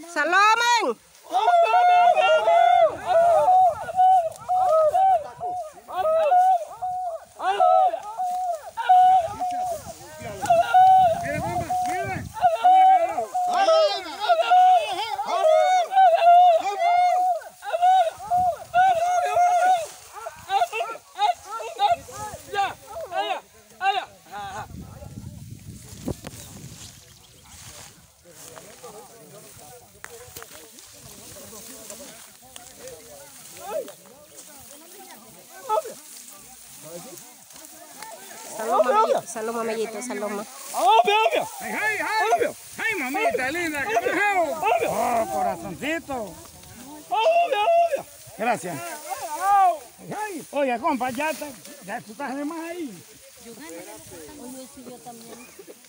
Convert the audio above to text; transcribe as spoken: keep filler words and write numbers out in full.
Salomón. Saloma, Saloma, mellito, Saloma. ¡Obvio, obvio! ¡Ay, ay, ay! ¡Obvio! ¡Ay, mamita linda! ¡Obvio! ¡Obvio! ¡Oh, corazoncito! ¡Obvio, obvio! Gracias. Ay, ay. Oye, compa, ya, te, ya tú estás de más ahí. Oye, sí, yo también.